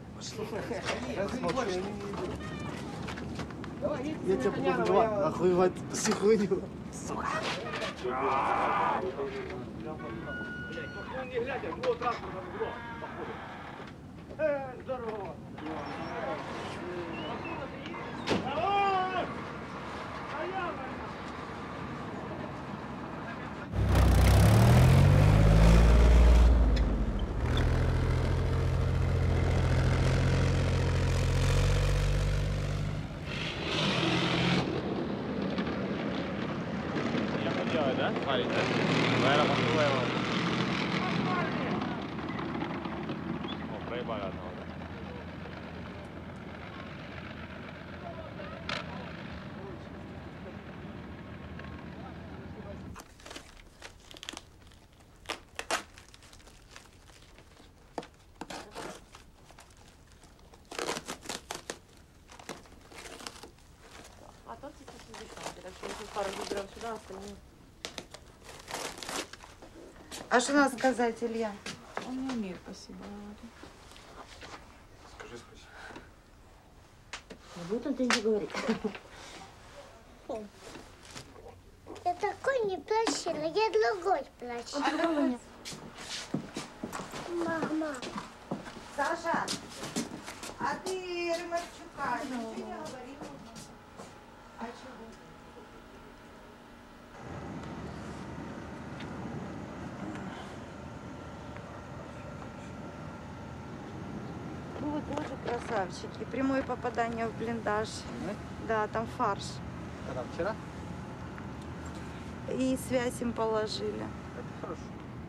S7: Я тебя буду убивать, нахуй, всю хуйню. Сука.
S3: Не глядя, вот транспортом углом, походу. Здорово.
S9: Да? Парень, да? Наверное, по-твоему. О, проебали одного, да?
S4: А тот сейчас не дешевый, так что мы тут пару заберем сюда, остальные.
S21: А что надо сказать, Илья?
S10: Он не умеет спасибо.
S3: Скажи спасибо.
S4: Не будет он тебе говорить.
S6: Я такой не плачила, я другой плачу.
S4: А другого нет.
S6: Мама.
S21: Саша, а ты Рымарчука ничего не говорила? А чего? Ну вы тоже красавчики. Прямое попадание в блиндаж. Да, там фарш.
S3: Когда, вчера?
S21: И связь им положили.
S3: Это хорошо.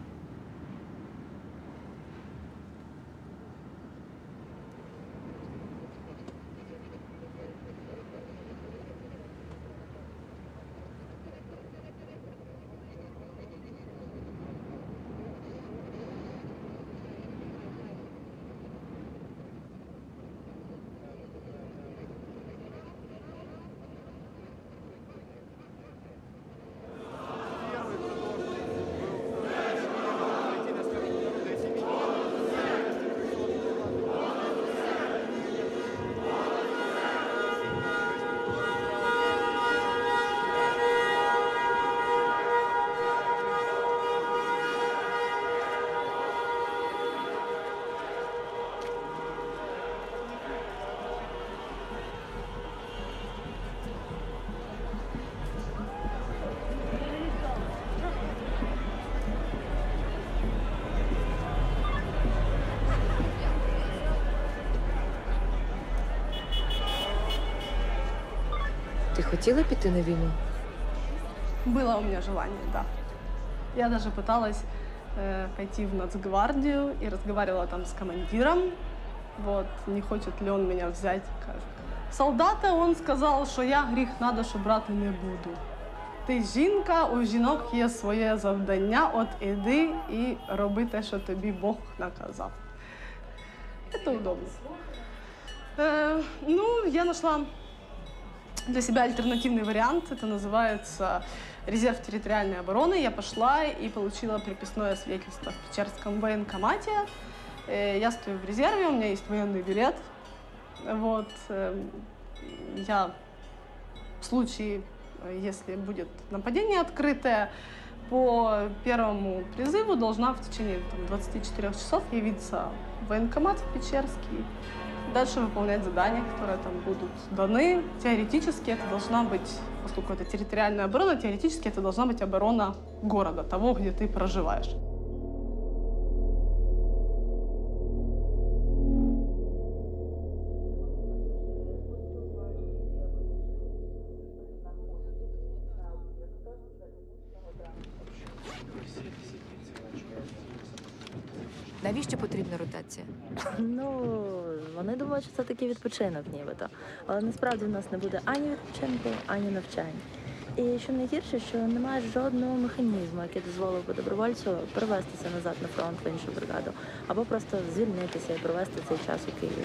S5: Ти хотіла піти на війну?
S12: Было у меня желание, да. Я даже пыталась пойти в Нацгвардию и разговаривала там с командиром. Вот, не хочет ли он меня взять как солдата. Он сказал, що я гріх на душу брати не буду. Ти жінка, у жінок є своє завдання, от іди і роби те, що тобі Бог наказав. Это удобно. Ну, я нашла для себя альтернативный вариант. Это называется резерв территориальной обороны. Я пошла и получила приписное свидетельство в Печерском военкомате. Я стою в резерве, у меня есть военный билет. Вот. Я в случае, если будет нападение открытое, по первому призыву должна в течение 24 часов явиться в военкомат в Печерский. Дальше выполнять задания, которые там будут даны. Теоретически это должна быть, поскольку это территориальная оборона, теоретически это должна быть оборона города, того, где ты проживаешь.
S11: На
S5: Навіщо потрібна ротація?
S4: Ну, вони думають, що це такий відпочинок нібито. Але насправді в нас не буде ані відпочинку, ані навчання. І що найгірше, що немає жодного механізму, який дозволив би добровольцю перевестися назад на фронт в іншу бригаду, або просто звільнитися і провести цей час у Києві.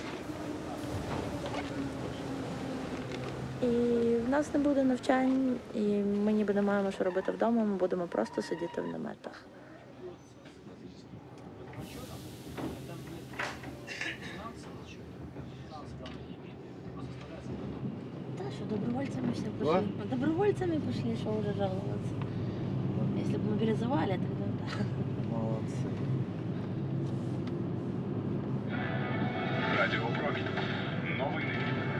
S4: І в нас не буде навчань, і ми ніби не маємо що робити вдома, ми будемо просто сидіти в наметах. Да, что добровольцами все пошли. Добровольцами пошли, что уже жаловаться. Если бы мобилизовали, тогда да.
S7: Молодцы.
S11: Радіопромінь. Новини.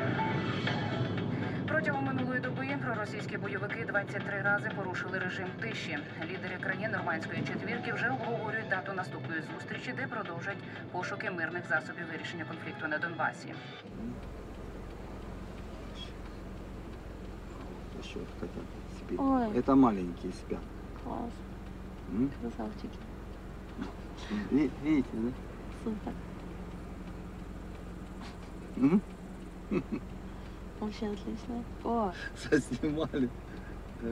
S1: Протягом минулої доби проросійські бойовики 23 рази порушили режим тиші. Лідери країн Нормандської четвірки вже обговорюють дату наступної зустрічі, де продовжать пошуки мирних засобів вирішення конфлікту на Донбасі.
S20: Еще вот хотят спить.
S4: Ой.
S20: Это маленькие спят.
S4: Класс.
S20: М?
S4: Красавчики.
S20: Видите, да?
S4: Супер.
S20: М?
S4: Вообще отлично. О,
S20: Снимали. Да.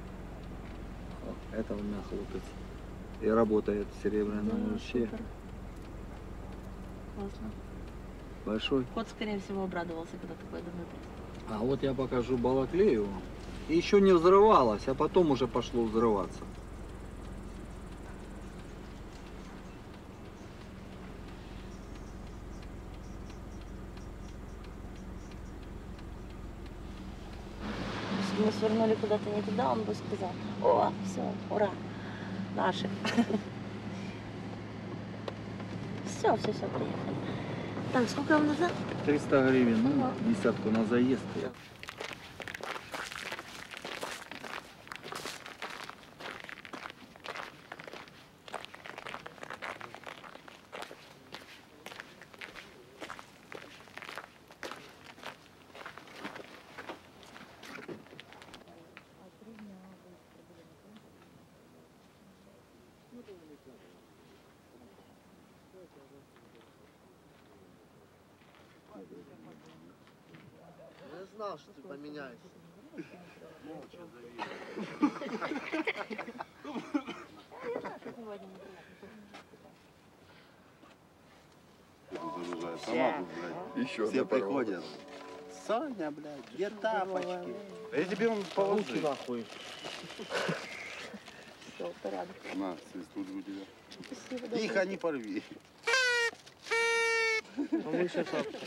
S20: О, это у меня хлопец. И работает в серебряном
S4: да,
S20: ручье.
S4: супер. Классно.
S20: Большой.
S4: Кот, скорее всего, обрадовался, когда такой Дмитрий.
S20: А вот я покажу Балаклееву. И еще не взрывалась, а потом уже пошло взрываться.
S4: Если бы мы свернули куда-то не туда, он бы сказал: о, все, ура, наши. Все, приехали. Так, сколько вам нужно?
S20: 300 гривен, ну, десятку на заезд.
S7: Я знал, что ты поменяешься. Молча
S17: Еще
S20: Все приходят. Саня, блядь, где тапочки?
S7: А я тебе он положи.
S20: Нахуй.
S4: Все, порядок.
S17: На, свистут у тебя.
S4: Спасибо.
S20: Тихо, не порви.
S7: Повыше шапку.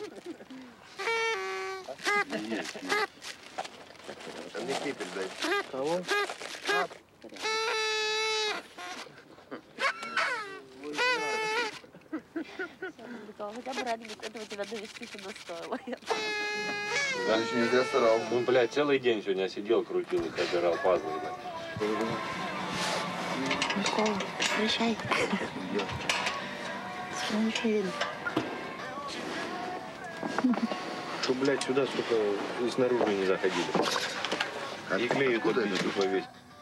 S17: Есть. А мне кепель дай.
S7: Кого?
S4: Хотя бы ради этого тебя довести сюда стоило.
S17: Дальше нельзя старался.
S14: Ну, блядь, целый день сегодня сидел, крутил и собирал пазлы.
S4: Микола, прощай. Скоро ничего не видно.
S14: Что, блядь, сюда, сука, и снаружи не заходили. И клеют вот эти тупо весь.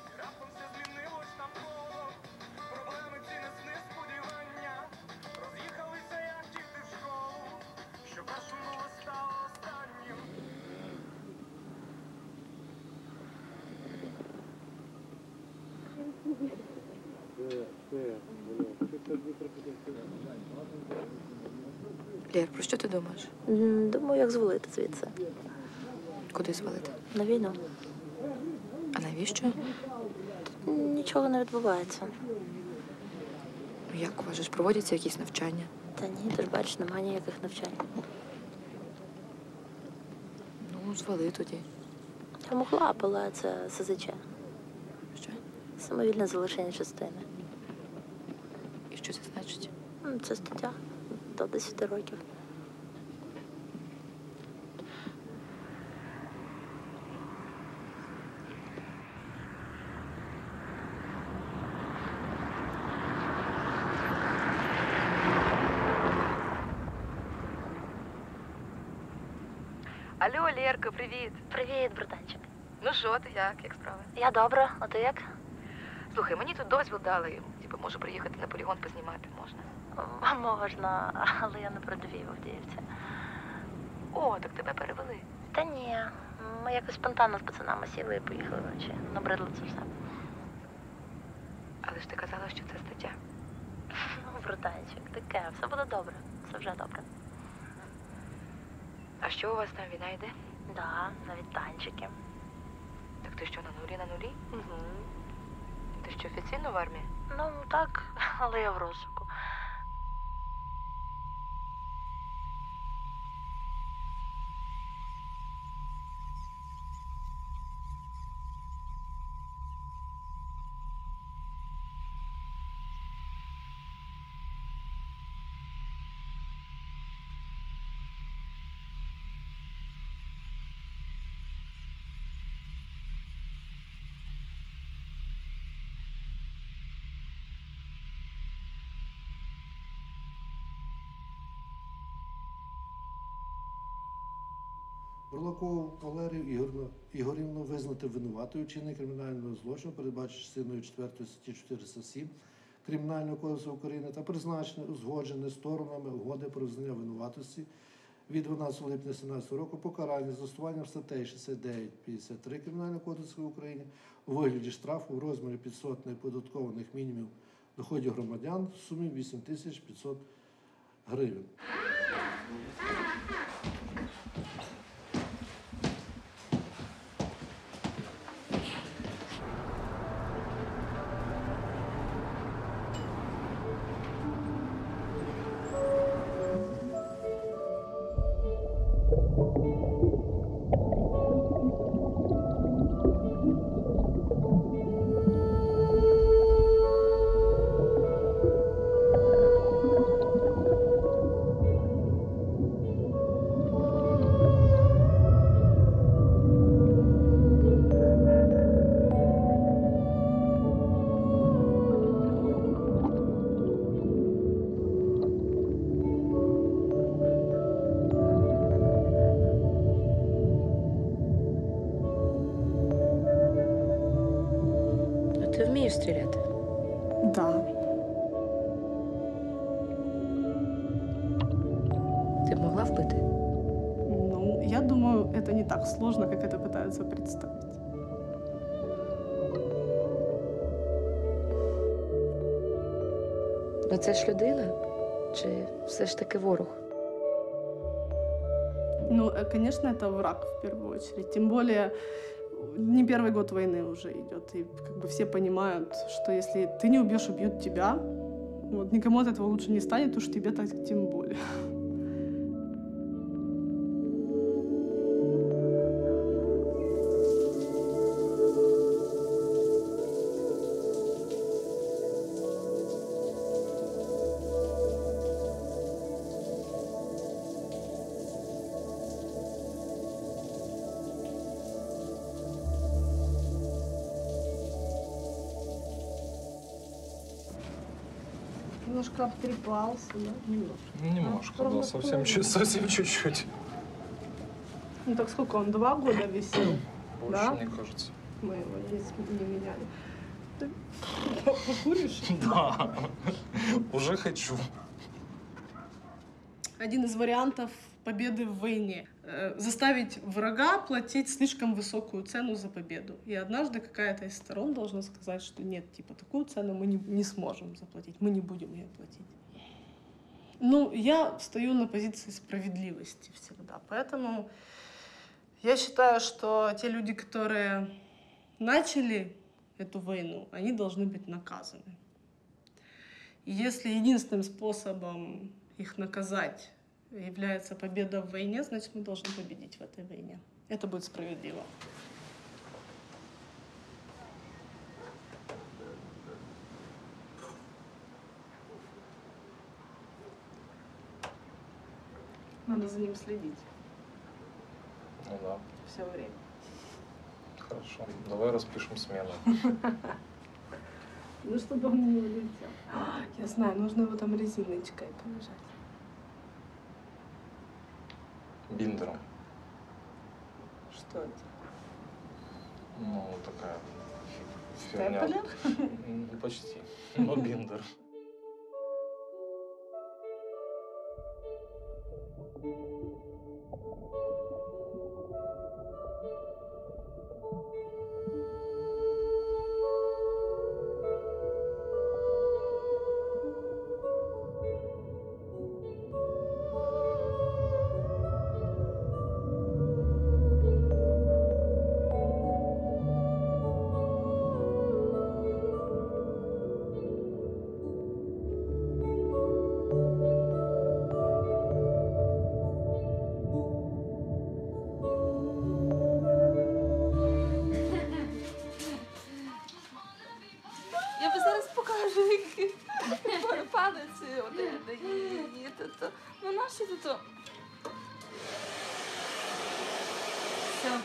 S5: Лєр, про що ти думаєш?
S4: Думаю, як звалити звідси.
S5: Куди звалити?
S4: На війну.
S5: А навіщо?
S4: Нічого не відбувається.
S5: Ну, як вважаєш, проводяться якісь навчання?
S4: Та ні, ти ж бачиш, немає ніяких навчань.
S5: Ну, звали тоді.
S4: Я могла, але це СЗЧ.
S5: Що?
S4: Самовільне залишення частини.
S5: І що це значить?
S4: Це стаття до 10 років.
S23: Алло, Лєрко, привіт.
S4: Привіт, братанчик.
S23: Ну що ти, як справи?
S4: Я добре, а ти як?
S23: Слухай, мені тут дозвіл дали, типу, можу приїхати на полігон познімати, можна?
S4: Можна, але я не продовію в Авдіївці.
S23: О, так тебе перевели.
S4: Та ні, ми якось спонтанно з пацанами сіли і поїхали вночі. Набридло це все.
S23: Але ж ти казала, що це стаття.
S4: Братанчик, таке, все буде добре, все вже добре.
S23: А що у вас там, війна йде?
S4: Да, навіть танчики.
S23: Так ти що, на нулі?
S4: Угу.
S23: Ти що, офіційно в армії?
S4: Ну, так, але я в розшуку.
S16: Бурлакову Валерію Ігорівну визнати винуватою вчинення кримінального злочину, передбачено частиною 4 статті 407 Кримінального кодексу України та призначене, узгоджене сторонами угоди про визнання винуватості від 12 липня 2017 року покарання з застосуванням статей 69-53 Кримінального кодексу України у вигляді штрафу в розмірі 500 неоподаткованих мінімумів доходів громадян в сумі 8500 гривень.
S5: Ти вмієш стріляти?
S12: Да.
S5: Ти б могла вбити?
S12: Ну, я думаю, это не так сложно, как это пытаются представить.
S5: Ну це ж людина? Чи все ж таки ворог?
S12: Ну, конечно, это враг в первую очередь. Тем более, не первый год войны уже идет. И как бы все понимают, что если ты не убьешь, убьют тебя. Вот, никому от этого лучше не станет, уж тебе так тем более. Немножко обтрепался, да? Немножко.
S13: Немножко, да, совсем чуть-чуть.
S12: Ну так сколько он, 2 года висел?
S13: Больше,
S12: да?
S13: мне кажется.
S12: Мы его не меняли. Ты покуришь?
S13: Да, уже хочу.
S12: Один из вариантов победы в войне. Заставить врага платить слишком высокую цену за победу. И однажды какая-то из сторон должна сказать, что нет, типа, такую цену мы не сможем заплатить, мы не будем ее платить. Ну, я стою на позиции справедливости всегда, поэтому я считаю, что те люди, которые начали эту войну, они должны быть наказаны. И если единственным способом их наказать является победа в войне, значит, мы должны победить в этой войне. Это будет справедливо. Надо за ним следить
S13: Ну да.
S12: все время.
S13: Хорошо. Давай распишем смену.
S12: Ну, чтобы он не улетел. Я знаю, нужно его там резиночкой повязать.
S13: Биндером.
S12: Что это?
S13: Ну, такая фигня.
S12: Степлер?
S13: Почти. Но биндер.
S15: Я би зараз покажу, які палиці один дає. Ну наші то. Все.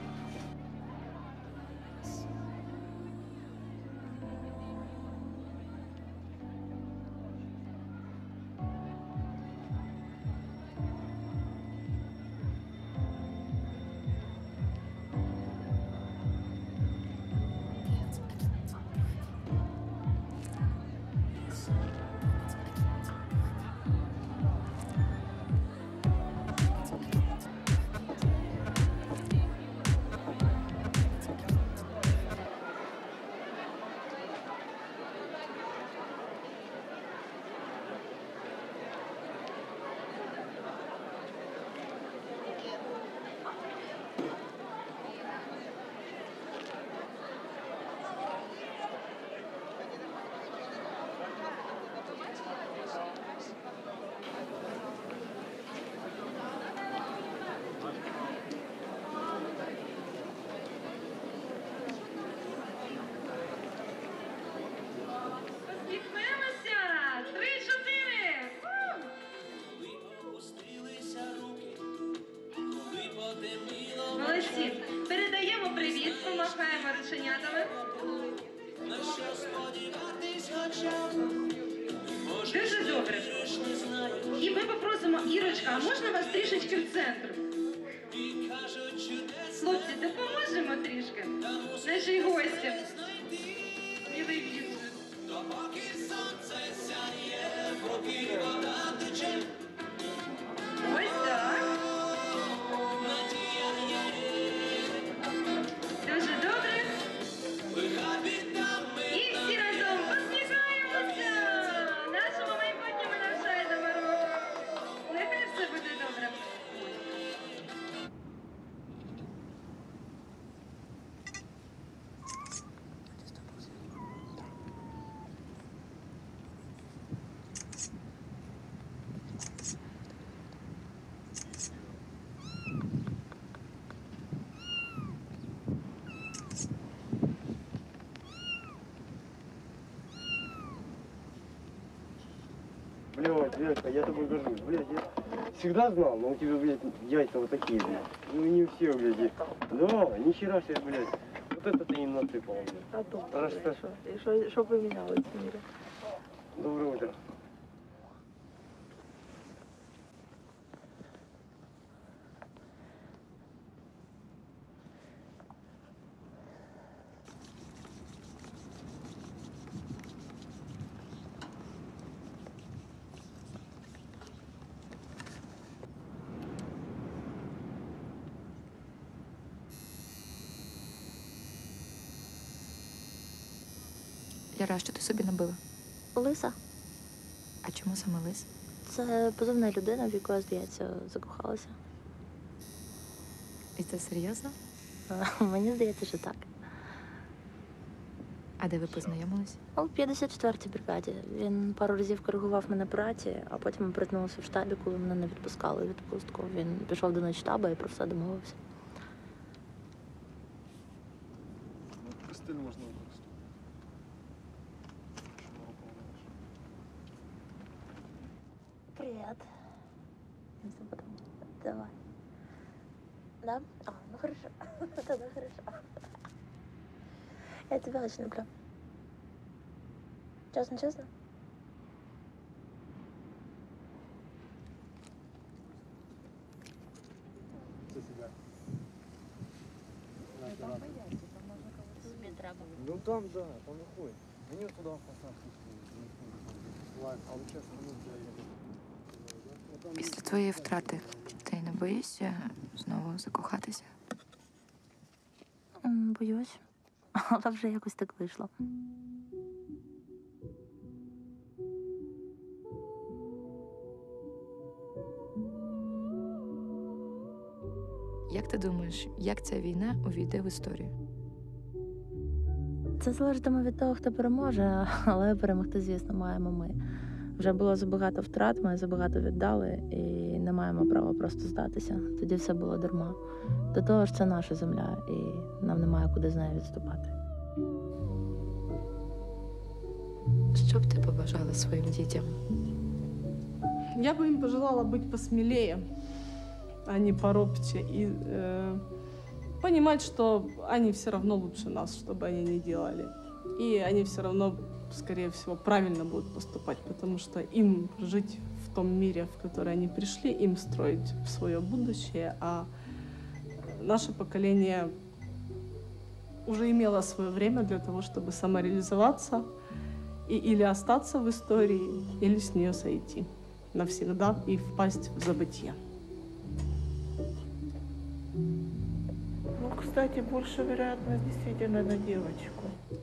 S8: Молодці. Передаємо привіт, помахаємо рученятами. Дуже добре. І ми попросимо, Ірочка, а можна вас трішечки в центр? Хлопці, допоможемо трішки нашій гості. Милий візит. Ось так. Дуже добре. І всі разом посміхаємося. Нашому майбутньому навчальному року. Нехай все буде добре.
S18: Блядь, Верка, я тобой горжусь. Блядь, я всегда знал, но у тебя, блядь, яйца вот такие, блядь. Ну не все, блядь. Да, ни хера себе, блядь. Вот это ты не насыпал, блядь.
S4: А то,
S18: Просто...
S4: що помінялося в мірі?
S18: Доброе утро.
S5: Яра, що ти собі набила?
S4: Лиса.
S5: А чому саме лис?
S4: Це позивна людина, в яку я, здається, закохалася.
S5: І це серйозно?
S4: Мені здається, що так.
S5: А де ви познайомились?
S4: У 54-й бригаді. Він пару разів коригував мене по раті, а потім ми притнулися в штабі, коли мене не відпускали у відпустку. Він пішов до начштаба і про все домовився.
S3: Стиль можна використовувати.
S4: Привет. Давай. Да? А, ну хорошо. Тогда хорошо. Я тебя очень люблю. Честно, честно?
S3: Це себе.
S7: Ну там, да, там выходит. Они вот туда в посадку. Ладно, а вот сейчас, ну,
S5: Після твоєї втрати ти не боїшся знову закохатися?
S4: Боюсь, але вже якось так вийшло.
S5: Як ти думаєш, як ця війна увійде в історію?
S4: Це залежатиме від того, хто переможе, але перемогти, звісно, маємо ми. Вже було забагато втрат, ми забагато віддали і не маємо права просто здатися. Тоді все було дарма. До того ж, це наша земля, і нам немає куди з нею відступати.
S5: Що б ти побажала своїм дітям?
S12: Я бы им пожелала быть посмелее, а не поробче. И понимать, что они все равно лучше нас, что бы они ни делали. И они все равно, скорее всего, правильно будут поступать, потому что им жить в том мире, в который они пришли, им строить свое будущее, а наше поколение уже имело свое время для того, чтобы самореализоваться и или остаться в истории, или с нее сойти навсегда и впасть в забытье.
S10: Ну, кстати, больше вероятность действительно на девочку.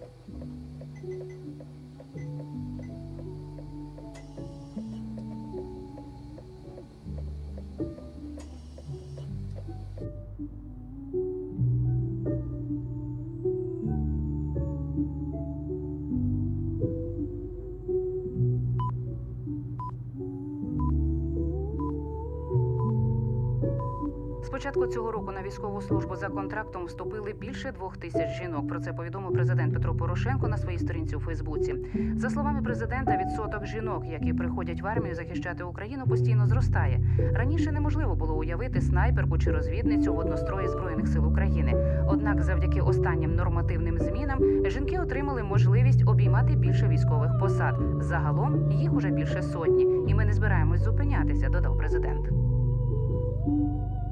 S1: З початку цього року на військову службу за контрактом вступили більше 2000 жінок. Про це повідомив президент Петро Порошенко на своїй сторінці у Фейсбуці. За словами президента, відсоток жінок, які приходять в армію захищати Україну, постійно зростає. Раніше неможливо було уявити снайперку чи розвідницю в однострої Збройних сил України. Однак завдяки останнім нормативним змінам жінки отримали можливість обіймати більше військових посад. Загалом їх уже більше сотні. І ми не збираємось зупинятися, додав президент.